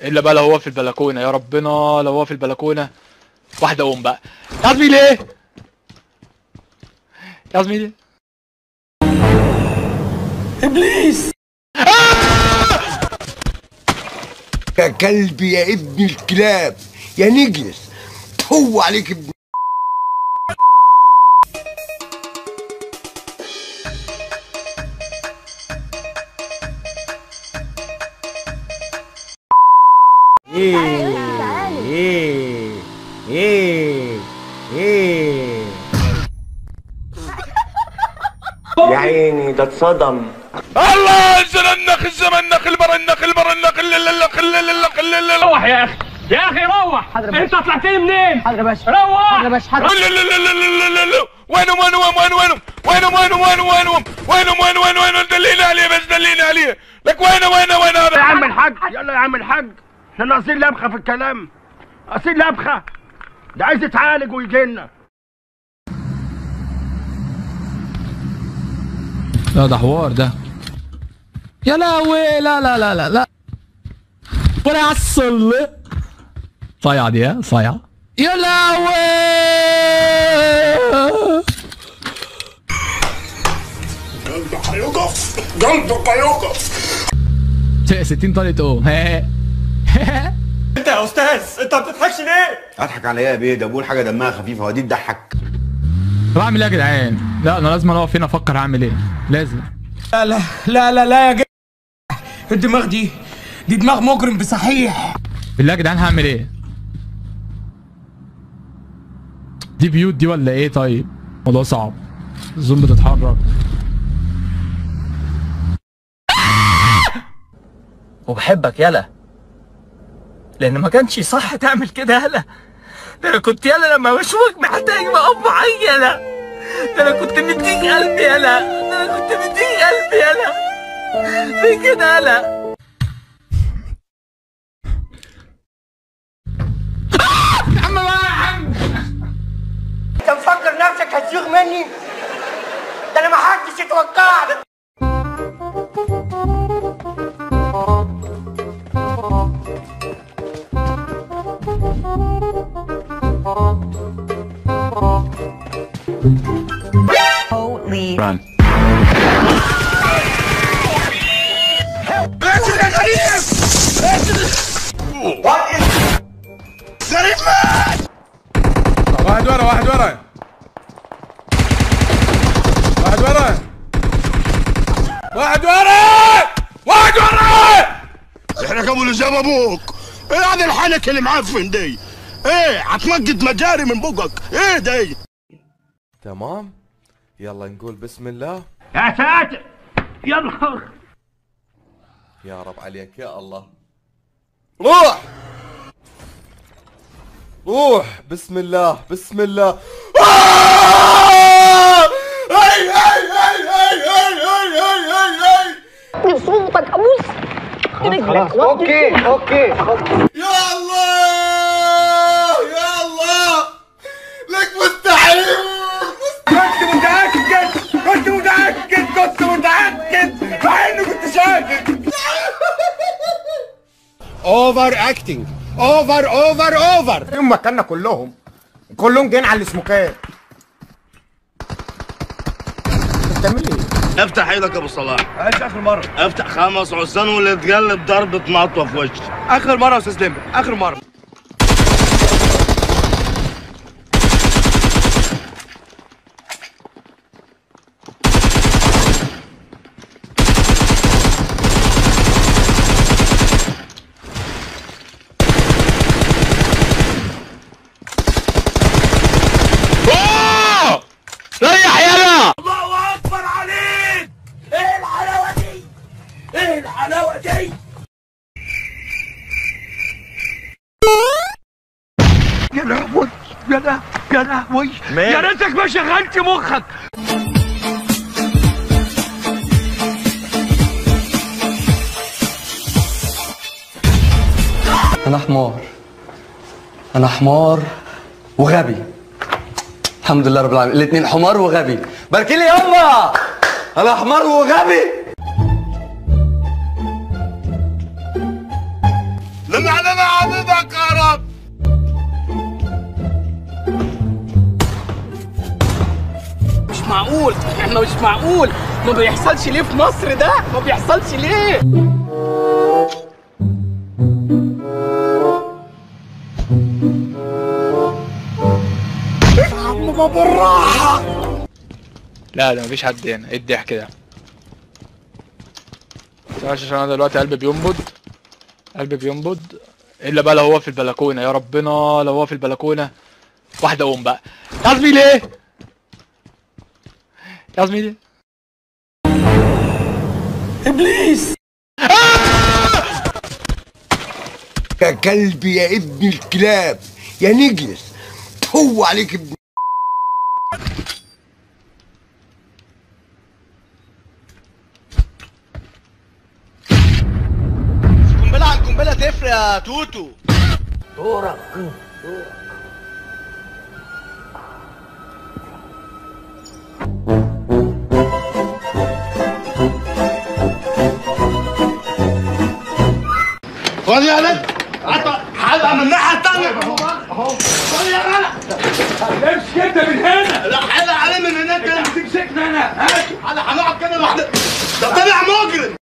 الا بقى لو هو في البلكونه، يا ربنا لو هو في البلكونه. واحده قوم بقى يا زميلي. ايه يا زميلي؟ ابليس يا كلبي يا ابن الكلاب يا نجلس، هو عليك ابن يا عيني ده اتصدم. الله انزل النخل زمن النخل بر النخل بر النخل النخل. روح يا اخي، يا اخي روح. انت طلعت لي منين؟ حاضر يا باشا. روح. حاضر يا باشا. حاضر. وينهم دلينا عليه بس دلينا عليه. لك وين هذا يا عم الحاج، يلا يا عم الحاج، احنا ناقصين لبخه في الكلام، ناقصين لبخه، ده عايز يتعالج ويجي لنا. لا ده حوار ده. يا لهوي، لا لا لا لا لا ولا عسل صايعة دي، ها صايعة. يا لهوي قلبك هيوقف، قلبك هيوقف. 60 طالت قوم. انت يا استاذ انت ما بتضحكش ليه؟ اضحك على ايه يا بيه؟ ده بقول حاجه دمها خفيفه، هو دي تضحك؟ طب اعمل ايه يا جدعان؟ لا انا لازم اقف هنا افكر هعمل ايه، لازم. لا لا لا لا لا يا جدع، الدماغ دي دماغ مجرم بصحيح. بالله يا جدعان هعمل ايه؟ دي بيوت دي ولا ايه؟ طيب الموضوع صعب، الزوم بتتحرك. وبحبك يالا، لان ما كانش صح تعمل كده يالا. ده انا كنت يالا لما بشوفك محتاج بقف معاك يالا. ده انا كنت مديك قلبي يالا. ده انا كنت مديك قلبي يالا. في كده يالا. يا عم بقى يا عم، انت مفكر نفسك هتزيغ مني؟ ده انا ما حدش يتوقعني. Holy run. واحد ورا واحد ورا واحد ورا واحد ورا واحد ورا. احنا قبل جاب ابوك. ايه هذا الحنك اللي معفن دي؟ ايه هتنقط مجاري من بقك؟ ايه دي؟ تمام، يلا نقول بسم الله. يا ساتر يلا. يا رب عليك يا الله. روح روح بسم الله بسم الله. صوتك ابوس خلاص اوكي اوكي. يا الله يا الله لك مستحيل. كنت متأكد مع اني كنت شاكك. اوفر اكتنج، اوفر يوم مكاننا كلهم جايين على السموكات. انت بتعمل ايه؟ افتح ايدك يا ابو صلاح. ايش اخر مرة؟ افتح 5 عصيان واللي تقلب ضربة مطوة في وشك. اخر مرة يا استاذ ديمبل، اخر مرة. ريح يلا. الله اكبر عليك. ايه الحلاوة دي؟ ايه الحلاوة دي؟ يا لهوي يا لهوي يا ريتك ما شغلت مخك. انا حمار وغبي. الحمد لله رب العالمين، الاثنين حمار وغبي. باركي لي يابا، انا حمار وغبي. لما معقول مش معقول، ما بيحصلش ليه في مصر ده؟ ما بيحصلش ليه؟ ما بالراحة. لا ده مفيش حد هنا، ايه الضحك ده؟ عشان انا دلوقتي قلبي بينبض الا بقى لو هو في البلكونه. يا ربنا لو هو في البلكونه. واحده قوم بقى يا زميلي. ايه يا زميلي؟ ابليس. يا كلبي يا ابن الكلاب يا نجلس، هو عليك ابن. قنبله على القنبله تفرق يا توتو. دورك. خد يا ولد، هبقى من الناحيه الثانيه. خد يا ولد. امشي انت من هنا. لا حلق عليه من هناك. تمسكنا انا. انا هنقعد كده لوحدنا. ده طلع مجرم.